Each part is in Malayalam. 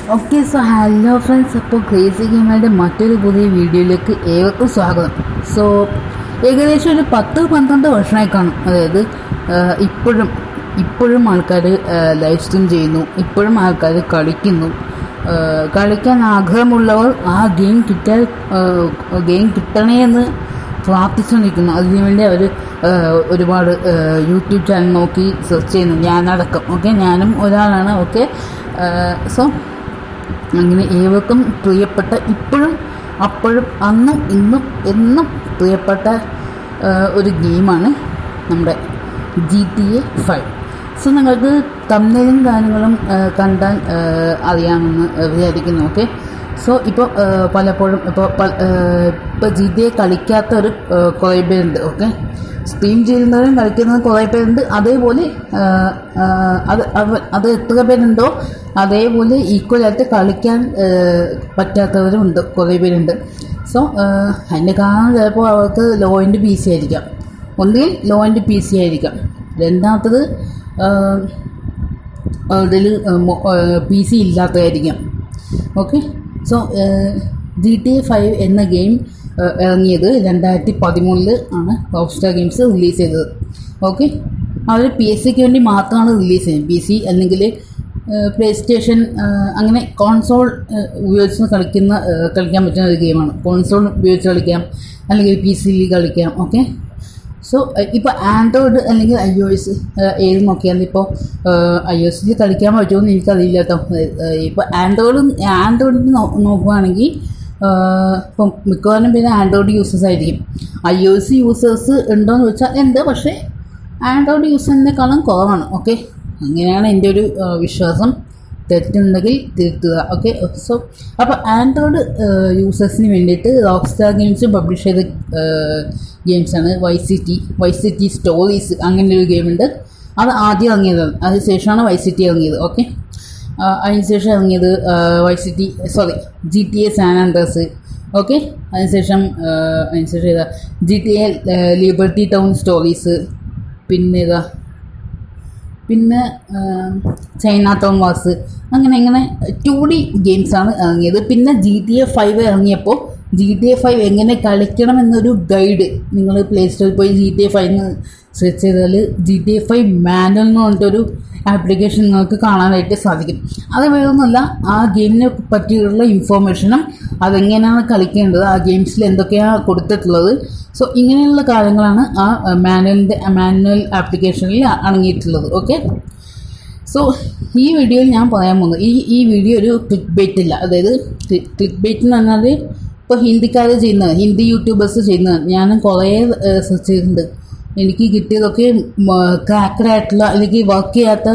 Okay, so hello friends. അപ്പോൾ ക്രേസി ഗെയിമറുടെ മറ്റൊരു പുതിയ വീഡിയോയിലേക്ക് ഏവർക്കും സ്വാഗതം. സോ ഏകദേശം ഒരു 10-12 വർഷമായി കാണും. അതായത് ഇപ്പോഴും ആൾക്കാർ ലൈവ് സ്ട്രീം ചെയ്യുന്നു, ഇപ്പോഴും ആൾക്കാർ കളിക്കുന്നു. കളിക്കാൻ ആഗ്രഹമുള്ളവർ ആ ഗെയിം കിട്ടണേ എന്ന് പ്രാർത്ഥിച്ചുകൊണ്ടിരിക്കുന്നു. അതിനുവേണ്ടി അവർ ഒരുപാട് യൂട്യൂബ് ചാനൽ നോക്കി സെർച്ച് ചെയ്യുന്നു, ഞാനടക്കം. ഓക്കെ, ഞാനും ഒരാളാണ്. ഓക്കെ, സോ അങ്ങനെ ഏവർക്കും പ്രിയപ്പെട്ട, ഇപ്പോഴും അപ്പോഴും അന്നും ഇന്നും എന്നും പ്രിയപ്പെട്ട ഒരു ഗെയിമാണ് നമ്മുടെ GTA 5. സോ നിങ്ങൾക്ക് തമ്മിലും കാര്യങ്ങളും കണ്ടാൽ അറിയാമെന്ന് വിചാരിക്കുന്നു. ഓക്കെ, സോ ഇപ്പോൾ പലപ്പോഴും ഇപ്പോൾ GTA കളിക്കാത്തവർ കുറേ പേരുണ്ട്. ഓക്കെ, സ്ട്രീം ചെയ്യുന്നവരും കളിക്കുന്നവരും കുറേ പേരുണ്ട്. അതേപോലെ അത് എത്ര പേരുണ്ടോ അതേപോലെ ഈക്വലായിട്ട് കളിക്കാൻ പറ്റാത്തവരും ഉണ്ട്, കുറേ പേരുണ്ട്. സോ അതിൻ്റെ കാരണം ചിലപ്പോൾ അവർക്ക് ലോ എൻഡ് PC ആയിരിക്കാം. ഒന്നുകിൽ ലോ എൻഡ് PC ആയിരിക്കാം, രണ്ടാമത്തത് അതിൽ PC ഇല്ലാത്തതായിരിക്കാം. ഓക്കെ, സോ GTA 5 എന്ന ഗെയിം ഇറങ്ങിയത് 2013 ആണ് റോക്സ്റ്റാർ ഗെയിംസ് റിലീസ് ചെയ്തത്. ഓക്കെ, അവർ PSക്ക് വേണ്ടി മാത്രമാണ് റിലീസ് ചെയ്യുന്നത്. PC അല്ലെങ്കിൽ പ്ലേ സ്റ്റേഷൻ അങ്ങനെ കോൺസോൾ ഉപയോഗിച്ച് കളിക്കാൻ പറ്റുന്ന ഒരു ഗെയിമാണ്. കോൺസോൾ ഉപയോഗിച്ച് കളിക്കാം, അല്ലെങ്കിൽ PCയിൽ കളിക്കാം. ഓക്കെ, സോ ഇപ്പോൾ ആൻഡ്രോയിഡ് അല്ലെങ്കിൽ iOS ഏത് നോക്കിയാലും ഇപ്പോൾ iOSൽ കളിക്കാൻ പറ്റുമെന്ന് എനിക്കറിയില്ല കേട്ടോ. ഇപ്പോൾ ആൻഡ്രോയിഡിൽ നോക്കുകയാണെങ്കിൽ ഇപ്പം മിക്കവാറും പിന്നെ ആൻഡ്രോയിഡ് യൂസേഴ്സ് ആയിരിക്കും. iOS യൂസേഴ്സ് ഉണ്ടോയെന്ന് ചോദിച്ചാൽ ഉണ്ട്, പക്ഷേ ആൻഡ്രോയിഡ് യൂസേഴ്സിനേക്കാളും കുറവാണ്. ഓക്കെ, അങ്ങനെയാണ് എൻ്റെ ഒരു വിശ്വാസം. തെറ്റുണ്ടെങ്കിൽ തിരുത്തുക. ഓക്കെ, സോ അപ്പോൾ ആൻഡ്രോയിഡ് യൂസേഴ്സിന് വേണ്ടിയിട്ട് റോക്സ്റ്റാർ ഗെയിംസ് പബ്ലിഷ് ചെയ്ത ഗെയിംസാണ് വൈസ് സിറ്റി സ്റ്റോറീസ്. അങ്ങനെ ഒരു ഗെയിമുണ്ട്. അത് ആദ്യം ഇറങ്ങിയതാണ്, അതിനുശേഷമാണ് വൈസ് ഇറങ്ങിയത്. ഓക്കെ, അതിനുശേഷം ഇറങ്ങിയത് GTA സാൻ ആൻഡ്രിയാസ്. ഓക്കെ, അതിനുശേഷം GTA ലിബർട്ടി ടൗൺ സ്റ്റോറീസ്, പിന്നെ ചൈന ടൗൺ വാർസ്. അങ്ങനെ 2D ഗെയിംസാണ് ഇറങ്ങിയത്. പിന്നെ GTA 5 ഇറങ്ങിയപ്പോൾ GTA 5 എങ്ങനെ കളിക്കണം എന്നൊരു ഗൈഡ് നിങ്ങൾ പ്ലേ സ്റ്റോറിൽ പോയി GTA 5 സെർച്ച് ചെയ്താൽ GTA 5 മാനുവൽ എന്ന് പറഞ്ഞിട്ടൊരു ആപ്ലിക്കേഷൻ നിങ്ങൾക്ക് കാണാനായിട്ട് സാധിക്കും. അത് വേറൊന്നുമല്ല, ആ ഗെയിമിനെ പറ്റിയുള്ള ഇൻഫോർമേഷനും അതെങ്ങനെയാണ് കളിക്കേണ്ടത്, ആ ഗെയിംസിൽ എന്തൊക്കെയാണ് കൊടുത്തിട്ടുള്ളത്. സോ ഇങ്ങനെയുള്ള കാര്യങ്ങളാണ് ആ മാനുവൽ ആപ്ലിക്കേഷനിൽ അടങ്ങിയിട്ടുള്ളത്. ഓക്കെ, സോ ഈ വീഡിയോയിൽ ഞാൻ പറയാൻ പോകുന്നത്, ഈ വീഡിയോ ഒരു ക്ലിക്ക് ബൈറ്റ് ഇല്ല. അതായത് ക്ലിക്ക് ബൈറ്റ് എന്ന് പറഞ്ഞാൽ ഇപ്പോൾ ഹിന്ദിക്കാർ ചെയ്യുന്നത്, ഹിന്ദി യൂട്യൂബേഴ്സ് ചെയ്യുന്നത്. ഞാനും കുറേ സെർച്ച് ചെയ്തിട്ടുണ്ട്. എനിക്ക് കിട്ടിയതൊക്കെ ക്രാക്കഡായിട്ടുള്ള അല്ലെങ്കിൽ വർക്ക് ചെയ്യാത്ത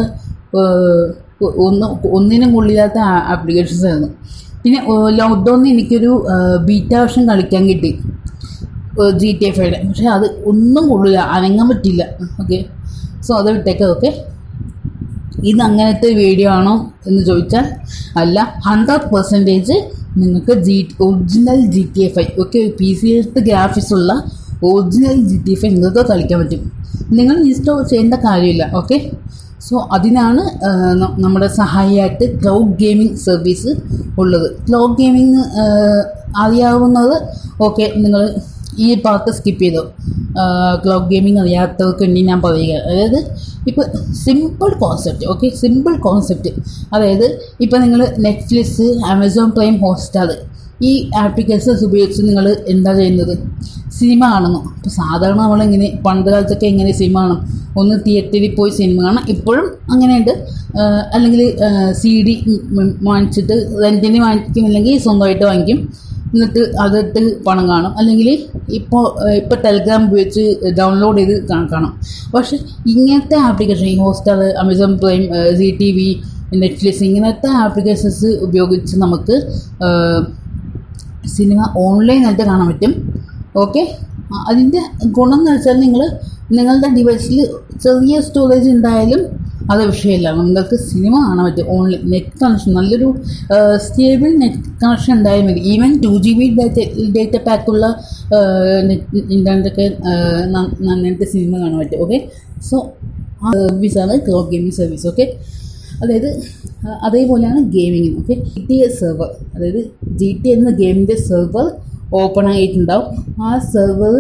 ഒന്നിനും കൊള്ളില്ലാത്ത ആപ്ലിക്കേഷൻസ് ആയിരുന്നു. പിന്നെ ലോക്ക്ഡൗണിൽ എനിക്കൊരു ബീറ്റ വേർഷൻ കളിക്കാൻ കിട്ടി GTA 5. പക്ഷേ അത് ഒന്നും കൊള്ളില്ല, അനങ്ങാൻ പറ്റില്ല. ഓക്കെ, സോ അത് വിട്ടേക്കാം. ഓക്കെ, ഇത് അങ്ങനത്തെ വീഡിയോ ആണോ എന്ന് ചോദിച്ചാൽ അല്ല, 100% നിങ്ങൾക്ക് original GTA 5, okay, PC graphics ഉള്ള ഒറിജിനൽ GTA 5 നിങ്ങൾക്ക് കളിക്കാൻ പറ്റും. നിങ്ങൾ ഇൻസ്റ്റാൾ ചെയ്യേണ്ട കാര്യമില്ല. ഓക്കെ, സോ അതിനാണ് നമ്മുടെ സഹായിയായിട്ട് ക്ലൗഡ് ഗെയിമിംഗ് സർവീസ് ഉള്ളത്. ക്ലൗഡ് ഗെയിമിംഗ് അറിയാവുന്നത് ഓക്കെ, നിങ്ങൾ ഈ പാർട്ട് സ്കിപ്പ് ചെയ്തോ. ക്ലൗഡ് ഗെയിമിംഗ് അറിയാത്തവർക്ക് വേണ്ടി ഞാൻ പറയുക. അതായത് ഇപ്പോൾ സിമ്പിൾ കോൺസെപ്റ്റ്. അതായത് ഇപ്പോൾ നിങ്ങൾ നെറ്റ്ഫ്ലിക്സ്, ആമസോൺ പ്രൈം, ഹോട്ട്സ്റ്റാർ ഈ ആപ്ലിക്കേഷൻസ് ഉപയോഗിച്ച് നിങ്ങൾ എന്താ ചെയ്യുന്നത്? സിനിമ കാണുന്നു. ഇപ്പോൾ സാധാരണ നമ്മളിങ്ങനെ പണ്ട് കാലത്തൊക്കെ എങ്ങനെ സിനിമ കാണും? ഒന്ന് തിയേറ്ററിൽ പോയി സിനിമ കാണാം. ഇപ്പോഴും അങ്ങനെയുണ്ട്. അല്ലെങ്കിൽ CD വാങ്ങിച്ചിട്ട് റെൻറ്റിന് വാങ്ങിക്കുന്നില്ലെങ്കിൽ സ്വന്തമായിട്ട് വാങ്ങിക്കും, എന്നിട്ട് അതിട്ട് പണം കാണും. അല്ലെങ്കിൽ ഇപ്പോൾ ടെലഗ്രാം ഉപയോഗിച്ച് ഡൗൺലോഡ് ചെയ്ത് കാണാം. പക്ഷെ ഇങ്ങനത്തെ ആപ്ലിക്കേഷൻ, ഈ Hotstar, Amazon Prime, ZTV, Netflix ഇങ്ങനത്തെ ആപ്ലിക്കേഷൻസ് ഉപയോഗിച്ച് നമുക്ക് സിനിമ ഓൺലൈനായിട്ട് കാണാൻ പറ്റും. ഓക്കെ, അതിൻ്റെ ഗുണം എന്ന് വെച്ചാൽ നിങ്ങളുടെ ഡിവൈസിൽ ചെറിയ സ്റ്റോറേജ് ഉണ്ടായാലും അത് വിഷയമില്ല, നിങ്ങൾക്ക് സിനിമ കാണാൻ പറ്റും. ഓൺലൈൻ നെറ്റ് കണക്ഷൻ, നല്ലൊരു സ്റ്റേബിൾ നെറ്റ് കണക്ഷൻ ഉണ്ടായാൽ മതി. ഈവൻ 2GB ഡേറ്റ പാക്കുള്ള ഇൻ്റർനെറ്റൊക്കെ നന്നായിട്ട് സിനിമ കാണാൻ പറ്റും. ഓക്കെ, സോ ആ സർവീസാണ് ക്ലൗഡ് ഗെയിമിംഗ് സർവീസ്. ഓക്കെ, അതായത് അതേപോലെയാണ് ഗെയിമിങ്. ഓക്കെ, GTA സെർവർ, അതായത് GTA എന്ന ഗെയിമിൻ്റെ സെർവർ ഓപ്പൺ ആയിട്ടുണ്ടാവും. ആ സെർവർ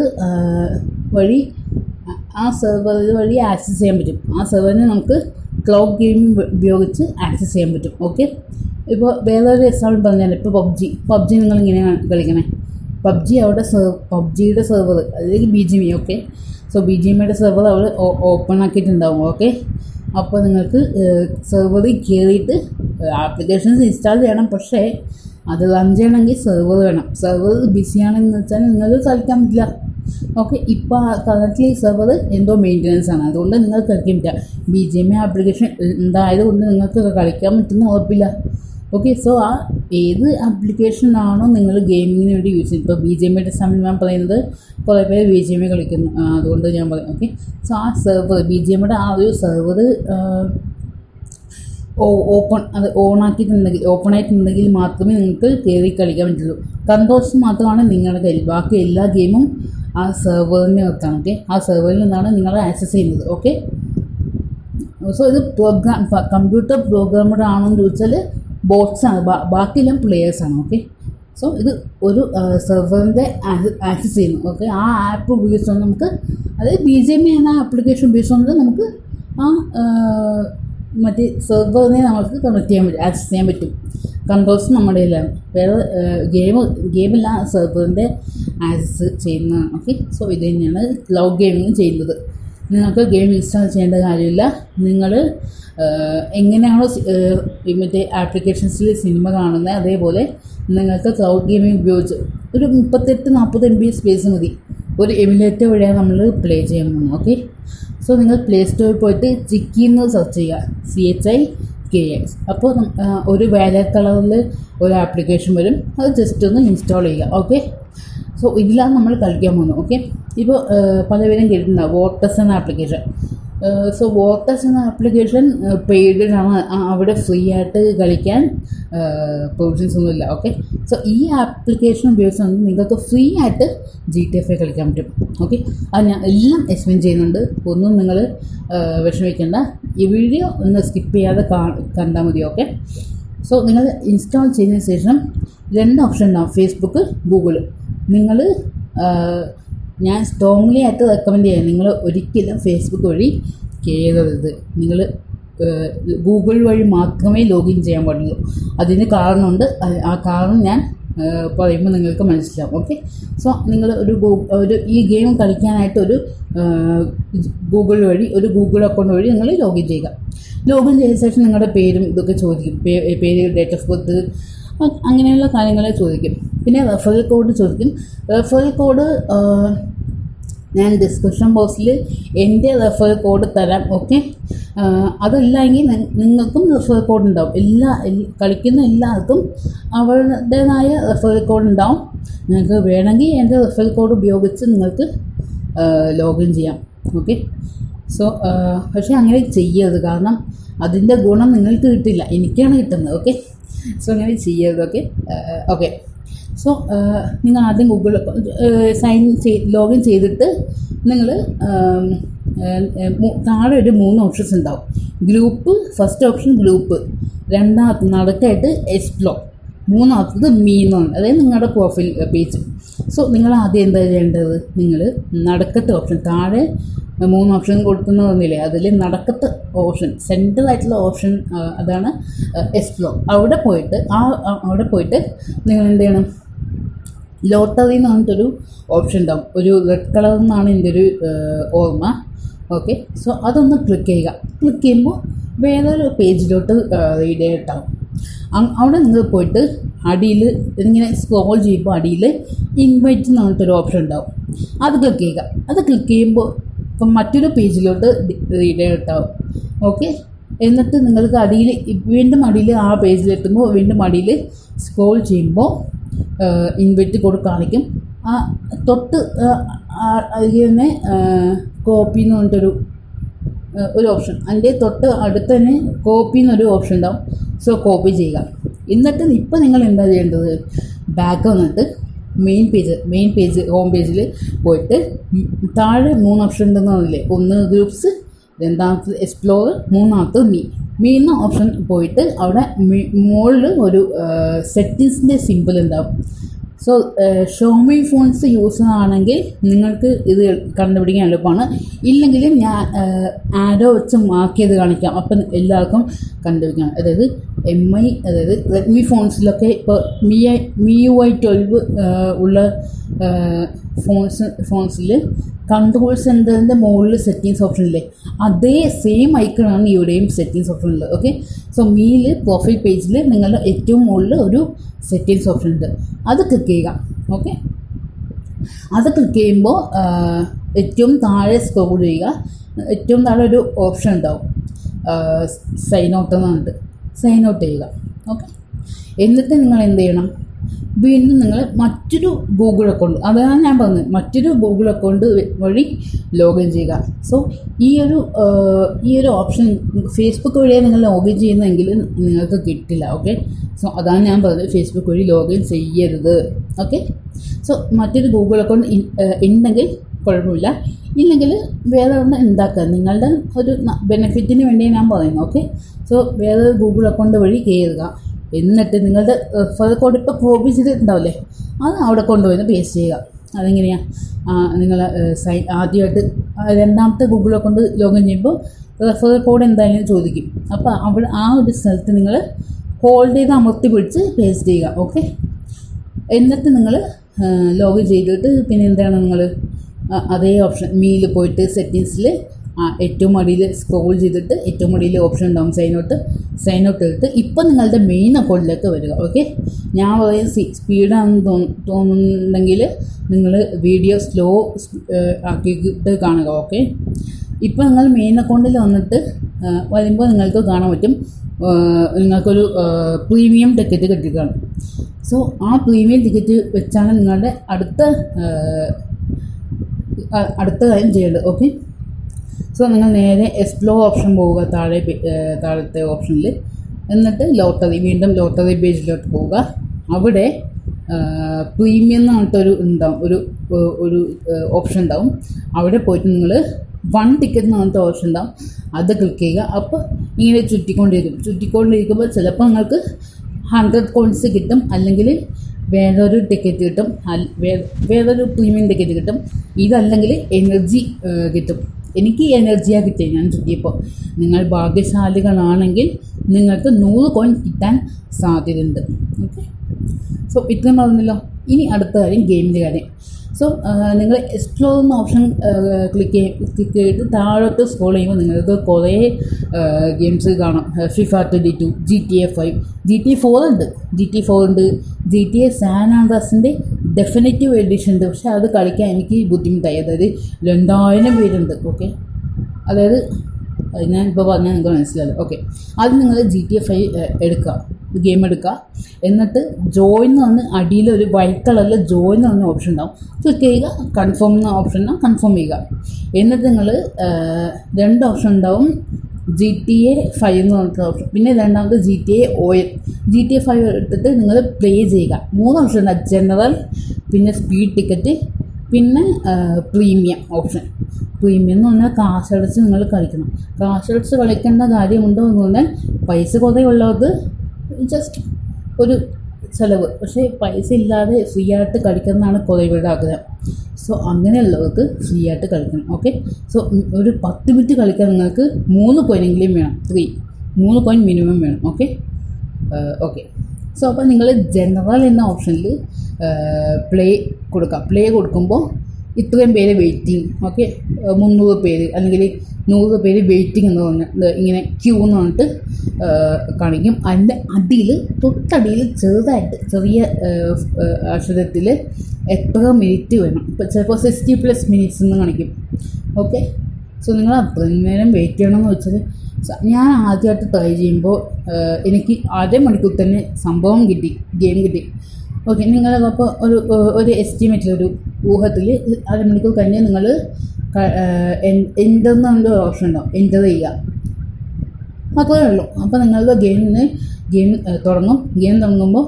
വഴി ആക്സസ് ചെയ്യാൻ പറ്റും. ആ സെർവറിനെ നമുക്ക് ക്ലൗഡ് ഗെയിമിംഗ് ഉപയോഗിച്ച് ആക്സസ് ചെയ്യാൻ പറ്റും. ഓക്കെ, ഇപ്പോൾ വേറൊരു എക്സാമ്പിൾ പറഞ്ഞാൽ, ഇപ്പോൾ പബ്ജി നിങ്ങൾ ഇങ്ങനെയാണ് കളിക്കണേ. അവിടെ പബ്ജിയുടെ സെർവർ, അതായത് BGMI. ഓക്കെ, സോ BGMIയുടെ സെർവർ അവർ ഓപ്പൺ ആക്കിയിട്ടുണ്ടാവും. ഓക്കെ, അപ്പോൾ നിങ്ങൾക്ക് സെർവറിൽ കയറിയിട്ട് ആപ്ലിക്കേഷൻസ് ഇൻസ്റ്റാൾ ചെയ്യണം. പക്ഷേ അത് റൺ ചെയ്യണമെങ്കിൽ സെർവർ വേണം. സെർവർ ബിസിയാണെന്ന് വെച്ചാൽ നിങ്ങൾക്ക് കളിക്കാൻ പറ്റില്ല. ഓക്കെ, ഇപ്പോൾ കറക്റ്റ്ലി സെർവർ എന്തോ മെയിൻ്റനൻസ് ആണ്, അതുകൊണ്ട് നിങ്ങൾക്ക് കളിക്കാൻ പറ്റില്ല. BGMI ആപ്ലിക്കേഷൻ ഉണ്ടായതുകൊണ്ട് നിങ്ങൾക്ക് കളിക്കാൻ പറ്റുന്ന ഉറപ്പില്ല. ഓക്കെ, സോ ആ ഏത് ആപ്ലിക്കേഷനാണോ നിങ്ങൾ ഗെയിമിങ്ങിന് വേണ്ടി യൂസ് ചെയ്യുന്നത്, ഇപ്പോൾ BGMIയുടെ സമയം ഞാൻ പറയുന്നത് കുറേ പേര് BGMI കളിക്കുന്നു, അതുകൊണ്ട് ഞാൻ പറയും. ഓക്കെ, സോ ആ സെർവർ BGMIയുടെ ആ ഒരു സെർവർ ഓപ്പൺ ആയിട്ടുണ്ടെങ്കിൽ മാത്രമേ നിങ്ങൾക്ക് കയറി കളിക്കാൻ പറ്റുള്ളൂ. കൺട്രോൾസ് മാത്രമാണ് നിങ്ങളുടെ കയ്യിൽ, ബാക്കി എല്ലാ ഗെയിമും ആ സെർവറിൻ്റെ അകത്താണ്. ഓക്കെ, ആ സെർവറിൽ നിന്നാണ് നിങ്ങൾ ആക്സസ് ചെയ്യുന്നത്. ഓക്കെ, സോ ഇത് കമ്പ്യൂട്ടർ പ്രോഗ്രാമഡ് ആണോ എന്ന് ചോദിച്ചാൽ ബോട്ട്സാണ്, ബാക്കിയെല്ലാം പ്ലെയേഴ്സാണ്. ഓക്കെ, സോ ഇത് ഒരു സെർവറിൻ്റെ ആക്സസ് ചെയ്യുന്നു. ഓക്കെ, ആ ആപ്പ് ഉപയോഗിച്ചുകൊണ്ട് നമുക്ക്, അതായത് BGMI എന്ന ആപ്ലിക്കേഷൻ ഉപയോഗിച്ചുകൊണ്ട് നമുക്ക് ആ മറ്റേ സെർവറിനെ നമുക്ക് കണക്ട് ചെയ്യാൻ പറ്റും, ആക്സസ് ചെയ്യാൻ പറ്റും. കൺട്രോൾസ് നമ്മുടെ കയ്യിലാണ്, വേറെ ഗെയിമെല്ലാം സെർവറിൻ്റെ ആക്സസ് ചെയ്യുന്നതാണ്. ഓക്കെ, സോ ഇത് തന്നെയാണ് ക്ലൗഡ് ഗെയിമിങ് ചെയ്യുന്നത്. നിങ്ങൾക്ക് ഗെയിം ഇൻസ്റ്റാൾ ചെയ്യേണ്ട കാര്യമില്ല. നിങ്ങൾ എങ്ങനെയാണോ മറ്റേ ആപ്ലിക്കേഷൻസിൽ സിനിമ കാണുന്നത്, അതേപോലെ നിങ്ങൾക്ക് ക്ലൗഡ് ഗെയിമിംഗ് ഉപയോഗിച്ച് ഒരു 38-40 MB സ്പേസ് മതി. ഒരു എമുലേറ്റർ വഴിയാണ് നമ്മൾ പ്ലേ ചെയ്യാൻ പോകുന്നത്. ഓക്കെ, സോ നിങ്ങൾ പ്ലേ സ്റ്റോറിൽ പോയിട്ട് ചിക്കി എന്ന് സെർച്ച് ചെയ്യുക, CHIKX. അപ്പോൾ ഒരു വയലറ്റ് കളറിൽ ഒരു ആപ്ലിക്കേഷൻ വരും, അത് ജസ്റ്റ് ഒന്ന് ഇൻസ്റ്റാൾ ചെയ്യുക. ഓക്കെ, സോ ഇതിലാണ് നമ്മൾ കളിക്കാൻ പോകുന്നത്. ഓക്കെ, ഇപ്പോൾ പലവരും കേട്ടിട്ടുണ്ടാവും വോട്ടസ് എന്ന ആപ്ലിക്കേഷൻ. സോ വോട്ടസ് എന്ന ആപ്ലിക്കേഷൻ പെയ്ഡാണ്, അവിടെ ഫ്രീ ആയിട്ട് കളിക്കാൻ പ്രൊവിഷൻസ് ഒന്നുമില്ല. ഓക്കെ, സോ ഈ ആപ്ലിക്കേഷൻ ഉപയോഗിച്ചുകൊണ്ട് നിങ്ങൾക്ക് ഫ്രീ ആയിട്ട് GTA 5 കളിക്കാൻ പറ്റും. ഓക്കെ, അത് ഞാൻ എല്ലാം എക്സ്പ്ലെയിൻ ചെയ്യുന്നുണ്ട്, ഒന്നും നിങ്ങൾ വിഷമിക്കേണ്ട. ഈ വീഡിയോ ഒന്ന് സ്കിപ്പ് ചെയ്യാതെ കണ്ടാൽ മതി. ഓക്കെ, സോ നിങ്ങൾ ഇൻസ്റ്റാൾ ചെയ്തതിന് ശേഷം 2 ഓപ്ഷൻ ഉണ്ടാവും, ഫേസ്ബുക്ക്, ഗൂഗിൾ. നിങ്ങൾ ഞാൻ സ്ട്രോങ്ലി ആയിട്ട് റെക്കമെൻഡ് ചെയ്യാം, നിങ്ങൾ ഒരിക്കലും ഫേസ്ബുക്ക് വഴി കയറരുത്. നിങ്ങൾ ഗൂഗിൾ വഴി മാത്രമേ ലോഗിൻ ചെയ്യാൻ പാടുള്ളൂ. അതിന് കാരണമുണ്ട്, ആ കാരണം ഞാൻ പറയുമ്പോൾ നിങ്ങൾക്ക് മനസ്സിലാവും. ഓക്കെ, സോ നിങ്ങൾ ഈ ഗെയിം കളിക്കാനായിട്ട് ഒരു ഗൂഗിൾ അക്കൗണ്ട് വഴി നിങ്ങൾ ലോഗിൻ ചെയ്യുക. ലോഗിൻ ചെയ്ത ശേഷം നിങ്ങളുടെ പേരും ഇതൊക്കെ ചോദിക്കും, പേര്, ഡേറ്റ് ഓഫ് ബർത്ത്, അങ്ങനെയുള്ള കാര്യങ്ങളെ ചോദിക്കും. പിന്നെ റെഫറൽ കോഡ് ചോദിക്കും. റെഫറൽ കോഡ് ഞാൻ ഡിസ്ക്രിപ്ഷൻ ബോക്സിൽ എൻ്റെ റെഫറൽ കോഡ് തരാം. ഓക്കെ, അതല്ലെങ്കിൽ നിങ്ങൾക്കും റെഫറൽ കോഡ് ഉണ്ടാവും. കളിക്കുന്ന എല്ലാവർക്കും അവരുടേതായ റെഫറൽ കോഡ് ഉണ്ടാവും. നിങ്ങൾക്ക് വേണമെങ്കിൽ എൻ്റെ റെഫറൽ കോഡ് ഉപയോഗിച്ച് നിങ്ങൾക്ക് ലോഗിൻ ചെയ്യാം. ഓക്കെ, സോ പക്ഷേ അങ്ങനെ ചെയ്യരുത്, കാരണം അതിൻ്റെ ഗുണം നിങ്ങൾക്ക് കിട്ടില്ല, എനിക്കാണ് കിട്ടുന്നത്. ഓക്കെ, സോ അങ്ങനെ ചെയ്യരുത്. ഓക്കെ, സോ നിങ്ങൾ ആദ്യം ഗൂഗിൾ ലോഗിൻ ചെയ്തിട്ട് നിങ്ങൾ താഴെ ഒരു 3 ഓപ്ഷൻസ് ഉണ്ടാവും. ഗ്രൂപ്പ്, ഫസ്റ്റ് ഓപ്ഷൻ ഗ്രൂപ്പ്, രണ്ടാമത്തെ നടുക്കായിട്ട് എക്സ്പ്ലോർ, മൂന്നാമത്തത് മീനാണ്, അതായത് നിങ്ങളുടെ പ്രൊഫൈൽ പേജ്. സോ നിങ്ങൾ ആദ്യം എന്താ ചെയ്യേണ്ടത്, നിങ്ങൾ നടുക്കത്തെ ഓപ്ഷൻ, താഴെ 3 ഓപ്ഷൻ കൊടുക്കുന്ന പറഞ്ഞില്ലേ, അതിൽ നടക്കത്തെ ഓപ്ഷൻ, സെൻട്രൽ ആയിട്ടുള്ള ഓപ്ഷൻ, അതാണ് എക്സ്പ്ലോർ. അവിടെ പോയിട്ട് നിങ്ങൾ എന്ത് ചെയ്യണം, ലോട്ടറി എന്ന് പറഞ്ഞിട്ടൊരു ഓപ്ഷൻ ഉണ്ടാവും, ഒരു റെഡ് കളറിൽ നിന്നാണ് എൻ്റെ ഒരു ഓർമ്മ. ഓക്കെ, സോ അതൊന്ന് ക്ലിക്ക് ചെയ്യുക. ക്ലിക്ക് ചെയ്യുമ്പോൾ വേറൊരു പേജിലോട്ട് റീഡയറക്റ്റ് ആവും. അവിടെ നിങ്ങൾ പോയിട്ട് അടിയിൽ ഇങ്ങനെ സ്ക്രോൾ ചെയ്യുമ്പോൾ അടിയിൽ ഇൻവൈറ്റ് എന്ന് പറഞ്ഞിട്ടൊരു ഓപ്ഷൻ ഉണ്ടാവും, അത് ക്ലിക്ക് ചെയ്യുക. അത് ക്ലിക്ക് ചെയ്യുമ്പോൾ ഇപ്പം മറ്റൊരു പേജിലോട്ട് റീഡയറക്റ്റ് ആവും. ഓക്കെ, എന്നിട്ട് നിങ്ങൾക്ക് വീണ്ടും അടിയിൽ ആ പേജിലെത്തുമ്പോൾ വീണ്ടും അടിയിൽ സ്ക്രോൾ ചെയ്യുമ്പോൾ ഇൻവൈറ്റ് കോഡ് കാണിക്കും. ആ തൊട്ട് അതിൽ തന്നെ കോപ്പി എന്ന് പറഞ്ഞിട്ടൊരു ഓപ്ഷൻ, അതിൻ്റെ തൊട്ട് അടുത്ത് തന്നെ കോപ്പി എന്നൊരു ഓപ്ഷൻ ഉണ്ടാവും. സോ കോപ്പി ചെയ്യുക. എന്നിട്ട് ഇപ്പം നിങ്ങൾ എന്താ ചെയ്യേണ്ടത്, ബാക്ക് വന്നിട്ട് മെയിൻ പേജ് ഹോം പേജിൽ പോയിട്ട് താഴെ 3 ഓപ്ഷൻ ഉണ്ടെന്ന് പറഞ്ഞില്ലേ, ഒന്ന് ഗ്രൂപ്പ്സ്, രണ്ടാമത്തത് എക്സ്പ്ലോർ, മൂന്നാമത്തത് മെയിൻ ഓപ്ഷൻ പോയിട്ട് അവിടെ മുകളിൽ ഒരു സെറ്റിങ്സിൻ്റെ സിമ്പിൾ ഉണ്ടാവും. സോ ഷോമി ഫോൺസ് യൂസ് ആണെങ്കിൽ നിങ്ങൾക്ക് ഇത് കണ്ടുപിടിക്കാൻ എളുപ്പമാണ്. ഇല്ലെങ്കിലും ഞാൻ ആരോ വെച്ച് മാർക്ക് ചെയ്ത് കാണിക്കാം, അപ്പം എല്ലാവർക്കും കണ്ടുപിടിക്കാം. അതായത് അതായത് റെഡ്മി ഫോൺസിലൊക്കെ ഇപ്പോൾ MIUI 12 ഉള്ള ഫോൺസിൽ കൺട്രോൾ സെൻറ്ററിൻ്റെ മുകളിൽ സെറ്റിങ്സ് ഓപ്ഷൻ ഇല്ലേ, അതേ സെയിം ഐക്കണാണ് ഇവിടെയും സെറ്റിങ്സ് ഓപ്ഷൻ ഉള്ളത്. ഓക്കെ, സോ മീയിൽ പ്രൊഫൈൽ പേജിൽ നിങ്ങളുടെ ഏറ്റവും മുകളിൽ ഒരു സെറ്റിങ്സ് ഓപ്ഷൻ ഉണ്ട്, അത് ക്ലിക്ക് ചെയ്യുക. ഓക്കെ, അത് ക്ലിക്ക് ചെയ്യുമ്പോൾ ഏറ്റവും താഴെ സ്ക്രോൾ ചെയ്യുക. ഏറ്റവും താഴെ ഒരു ഓപ്ഷൻ ഉണ്ടാവും, സൈൻ ഔട്ട് എന്നുണ്ട്. സൈൻ ഔട്ട് ചെയ്യുക. ഓക്കെ, എന്നിട്ട് നിങ്ങൾ എന്ത് ചെയ്യണം, വീണ്ടും നിങ്ങൾ മറ്റൊരു ഗൂഗിൾ അക്കൗണ്ട്, അതാണ് ഞാൻ പറഞ്ഞത്, മറ്റൊരു ഗൂഗിൾ അക്കൗണ്ട് വഴി ലോഗിൻ ചെയ്യുക. സോ ഈ ഒരു ഓപ്ഷൻ ഫേസ്ബുക്ക് വഴിയാണ് നിങ്ങൾ ലോഗിൻ ചെയ്യുന്നതെങ്കിൽ നിങ്ങൾക്ക് കിട്ടില്ല. ഓക്കെ, സോ അതാണ് ഞാൻ പറഞ്ഞത്, ഫേസ്ബുക്ക് വഴി ലോഗിൻ ചെയ്യരുത്. ഓക്കെ, സോ മറ്റൊരു ഗൂഗിൾ അക്കൗണ്ട് ഉണ്ടെങ്കിൽ കുഴപ്പമില്ല, ഇല്ലെങ്കിൽ വേറെ ഒന്ന് ഉണ്ടാക്കുക, നിങ്ങളുടെ ഒരു ബെനിഫിറ്റിന് വേണ്ടി ഞാൻ പറയുന്നു. ഓക്കെ, സോ വേറെ ഗൂഗിൾ അക്കൗണ്ട് വഴി കയറുക. എന്നിട്ട് നിങ്ങളുടെ ഫെദർ കോഡ് ഇപ്പോൾ കോപ്പി ചെയ്തിട്ടുണ്ടാവില്ലേ, അത് അവിടെ കൊണ്ടുപോയി പേസ്റ്റ് ചെയ്യുക. അതെങ്ങനെയാണ്, നിങ്ങൾ ആദ്യമായിട്ട് രണ്ടാമത്തെ ഗൂഗിൾ അക്കൗണ്ട് ലോഗിൻ ചെയ്യുമ്പോൾ റെഫറൽ കോഡ് എന്തായാലും ചോദിക്കും. അപ്പോൾ അവിടെ ആ ഒരു സ്ഥലത്ത് നിങ്ങൾ ഹോൾഡ് ചെയ്ത് അമർത്തി പിടിച്ച് പേസ്റ്റ് ചെയ്യുക. ഓക്കെ, എന്നിട്ട് നിങ്ങൾ ലോഗിൻ ചെയ്തിട്ട് പിന്നെ എന്താണ് നിങ്ങൾ അതേ ഓപ്ഷൻ മീൽ പോയിട്ട് സെറ്റിങ്സിൽ ഏറ്റവും അടിയിൽ സ്ക്രോൾ ചെയ്തിട്ട് ഏറ്റവും അടിയിൽ ഓപ്ഷൻ ഉണ്ടാവും സൈൻ ഔട്ട് എടുത്ത് ഇപ്പം നിങ്ങളുടെ മെയിൻ അക്കൗണ്ടിലേക്ക് വരിക. ഓക്കെ, ഞാൻ പറയും സ്പീഡാണെന്ന് തോന്നുന്നുണ്ടെങ്കിൽ നിങ്ങൾ വീഡിയോ സ്ലോ ആക്കിയിട്ട് കാണുക. ഓക്കെ, ഇപ്പോൾ നിങ്ങൾ മെയിൻ അക്കൗണ്ടിൽ വന്നിട്ട് വരുമ്പോൾ നിങ്ങൾക്ക് കാണാൻ പറ്റും നിങ്ങൾക്കൊരു പ്രീമിയം ടിക്കറ്റ് കിട്ടിക്കാണ്. സോ ആ പ്രീമിയം ടിക്കറ്റ് വെച്ചാണ് നിങ്ങളുടെ അടുത്ത കാര്യം ചെയ്യേണ്ടത്. ഓക്കെ, സോ നിങ്ങൾ നേരെ എക്സ്പ്ലോർ ഓപ്ഷൻ പോവുക, താഴത്തെ ഓപ്ഷനിൽ. എന്നിട്ട് വീണ്ടും ലോട്ടറി പേജിലോട്ട് പോവുക. അവിടെ പ്രീമിയം എന്ന് പറഞ്ഞിട്ടൊരു ഉണ്ടാവും, ഒരു ഓപ്ഷൻ ഉണ്ടാവും. അവിടെ പോയിട്ട് നിങ്ങൾ 1 ടിക്കറ്റ് എന്ന് പറഞ്ഞിട്ട് ഓപ്ഷൻ ഉണ്ടാവും, അത് ക്ലിക്ക് ചെയ്യുക. അപ്പോൾ ഇങ്ങനെ ചുറ്റിക്കൊണ്ടിരിക്കുമ്പോൾ ചിലപ്പോൾ നിങ്ങൾക്ക് 100 കോയിൻസ് കിട്ടും, അല്ലെങ്കിൽ വേറൊരു ടിക്കറ്റ് കിട്ടും, വേറൊരു പ്രീമിയം ടിക്കറ്റ് കിട്ടും. ഇതല്ലെങ്കിൽ എനർജി കിട്ടും. എനിക്ക് എനർജിയാണ് കിട്ടിയത് ഞാൻ ചുറ്റിയപ്പോൾ. നിങ്ങൾ ഭാഗ്യശാലികളാണെങ്കിൽ നിങ്ങൾക്ക് 100 കോയിൻ കിട്ടാൻ സാധ്യതയുണ്ട്. ഓക്കെ, സോ ഇത്രയും പറഞ്ഞല്ലോ. ഇനി അടുത്ത കാര്യം ഗെയിമിൻ്റെ കാര്യം. സോ നിങ്ങൾ എക്സ്പ്ലോർ എന്ന ഓപ്ഷൻ ക്ലിക്ക് ചെയ്തിട്ട് താഴോട്ട് സ്ക്രോൾ ചെയ്യുമ്പോൾ നിങ്ങൾക്ക് കുറേ ഗെയിംസ് കാണാം. FIFA 22, GTA 5, GTA 4 ഉണ്ട്, GTA സാൻ ആൻഡ്രിയാസിൻ്റെ ഡെഫിനറ്റീവ് എഡിഷൻ ഉണ്ട്. പക്ഷേ അത് കളിക്കാൻ എനിക്ക് ബുദ്ധിമുട്ടായി. അതായത് 2000 പേരുണ്ട്. ഓക്കെ, അതായത് ഞാൻ ഇപ്പോൾ പറഞ്ഞാൽ നിങ്ങൾക്ക് മനസ്സിലാവില്ല. ഓക്കെ, അത് നിങ്ങൾ GTA 5 ഗെയിം എടുക്കുക. എന്നിട്ട് ജോയിൻ എന്ന് പറഞ്ഞ് അടിയിൽ ഒരു വൈറ്റ് കളറിൽ ജോയിൻ എന്ന് പറഞ്ഞ ഓപ്ഷൻ ഉണ്ടാവും, ക്ലിക്ക് ചെയ്യുക. കൺഫേം എന്ന ഓപ്ഷൻ കൺഫേം ചെയ്യുക. എന്നിട്ട് നിങ്ങൾ 2 ഓപ്ഷൻ ഉണ്ടാവും, GTA 5 എന്ന് പറഞ്ഞിട്ടുള്ള ഓപ്ഷൻ, പിന്നെ രണ്ടാമത് GTA OL. GTA 5 എടുത്തിട്ട് നിങ്ങൾ പ്ലേ ചെയ്യുക. 3 ഓപ്ഷൻ ഉണ്ടാവും, ജനറൽ, പിന്നെ സ്പീഡ് ടിക്കറ്റ്, പിന്നെ പ്രീമിയം ഓപ്ഷൻ. പ്രീമിയം എന്ന് പറഞ്ഞാൽ കാശടച്ച് നിങ്ങൾ കളിക്കണം. കാശടച്ച് കളിക്കേണ്ട കാര്യമുണ്ടോ എന്ന് പറഞ്ഞാൽ പൈസ കുറേ ഉള്ളവർക്ക് ജസ്റ്റ് ഒരു ചിലവ്, പക്ഷേ പൈസ ഇല്ലാതെ ഫ്രീ ആയിട്ട് കളിക്കുന്നതാണ് കുറേ പേരുടെ ആഗ്രഹം. സോ അങ്ങനെയുള്ളവർക്ക് ഫ്രീ ആയിട്ട് കളിക്കണം. ഓക്കെ, സോ ഒരു 10 മിനിറ്റ് കളിക്കാൻ നിങ്ങൾക്ക് 3 കോയിനെങ്കിലും വേണം, 3 കോയിൻ മിനിമം വേണം. ഓക്കെ, സോ അപ്പോൾ നിങ്ങൾ ജനറൽ എന്ന ഓപ്ഷനിൽ പ്ലേ കൊടുക്കുമ്പോൾ ഇത്രയും പേര് വെയിറ്റിംഗ്. ഓക്കെ, 300 പേര് അല്ലെങ്കിൽ 100 പേര് വെയിറ്റിംഗ് എന്ന് പറഞ്ഞിട്ട് ഇങ്ങനെ ക്യൂ എന്ന് പറഞ്ഞിട്ട് കാണിക്കും. അതിൻ്റെ തൊട്ടടിയിൽ ചെറിയ അക്ഷരത്തിൽ എത്ര മിനിറ്റ് വേണം, ഇപ്പോൾ ചിലപ്പോൾ 60+ മിനിറ്റ്സ് എന്ന് കാണിക്കും. ഓക്കെ, സോ നിങ്ങൾ അത്രയും നേരം വെയിറ്റ് ചെയ്യണമെന്ന് വെച്ചാൽ ഞാൻ ആദ്യമായിട്ട് ട്രൈ ചെയ്യുമ്പോൾ എനിക്ക് 1/2 മണിക്കൂർ തന്നെ ഗെയിം കിട്ടി. ഓക്കെ, നിങ്ങളപ്പോൾ ഒരു എസ്റ്റിമേറ്റിൽ ഒരു ഊഹത്തിൽ 1/2 മണിക്കൂർ കഴിഞ്ഞ് നിങ്ങൾ എൻ്റർ എന്നൊരു ഓപ്ഷൻ ഉണ്ടാവും, എൻ്റർ ചെയ്യുക, അത്രയേ ഉള്ളൂ. അപ്പോൾ നിങ്ങളുടെ ഗെയിം തുടങ്ങുമ്പോൾ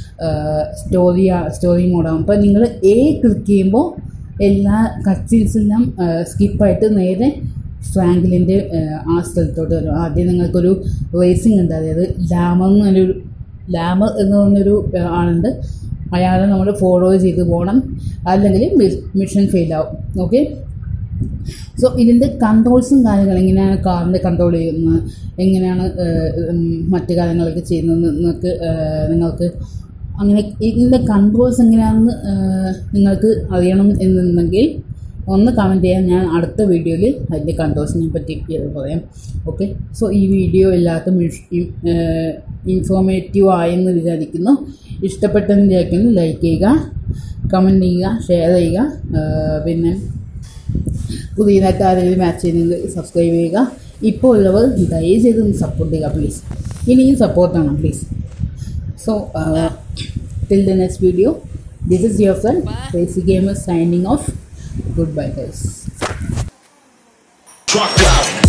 സ്റ്റോറി മോഡാകും. അപ്പോൾ നിങ്ങൾ ക്ലിക്ക് ചെയ്യുമ്പോൾ എല്ലാ കട്ട്സീൻസെല്ലാം സ്കിപ്പായിട്ട് നേരെ ഫ്രാങ്ക്ലിൻ്റെ ആ സ്ഥലത്തോട്ട് വരും. ആദ്യം നിങ്ങൾക്കൊരു റേസിംഗ് ഉണ്ട്, അതായത് ലാമർ എന്ന് പറഞ്ഞൊരു ആളുണ്ട്. അയാളെ നമ്മൾ ഫോളോ ചെയ്ത് പോകണം, അല്ലെങ്കിൽ മിഷൻ ഫെയിലാവും. ഓക്കെ, സോ ഇതിൻ്റെ കൺട്രോൾസും കാര്യങ്ങളും എങ്ങനെയാണ് കാറിൻ്റെ കൺട്രോൾ ചെയ്യുന്നത്, എങ്ങനെയാണ് മറ്റു കാര്യങ്ങളൊക്കെ ചെയ്യുന്നത് നിങ്ങൾക്ക് അങ്ങനെ ഇതിൻ്റെ കൺട്രോൾസ് എങ്ങനെയാണെന്ന് നിങ്ങൾക്ക് അറിയണം എന്നുണ്ടെങ്കിൽ ഒന്ന് കമൻറ്റ് ചെയ്യാൻ. ഞാൻ അടുത്ത വീഡിയോയിൽ അതിൻ്റെ കൺട്രോൾസിനെ പറ്റി പറയാം. ഓക്കെ, സോ ഈ വീഡിയോ എല്ലാവർക്കും ഇൻഫോർമേറ്റീവ് ആയെന്ന് വിചാരിക്കുന്നു. ഇഷ്ടപ്പെട്ടെന്ന് വിചാരിക്കുന്നു. ലൈക്ക് ചെയ്യുക, കമൻറ്റ് ചെയ്യുക, ഷെയർ ചെയ്യുക. പിന്നെ പുതിയതായിട്ട് ആരെങ്കിലും മാച്ച് ചെയ്യുന്നത് സബ്സ്ക്രൈബ് ചെയ്യുക. ഇപ്പോൾ ഉള്ളവർ ദയചെയ്ത് സപ്പോർട്ട് ചെയ്യുക പ്ലീസ്. ഇനിയും സപ്പോർട്ടാണ് please. So till the next video, this is your friend Crazy Gamer signing off. Goodbye guys.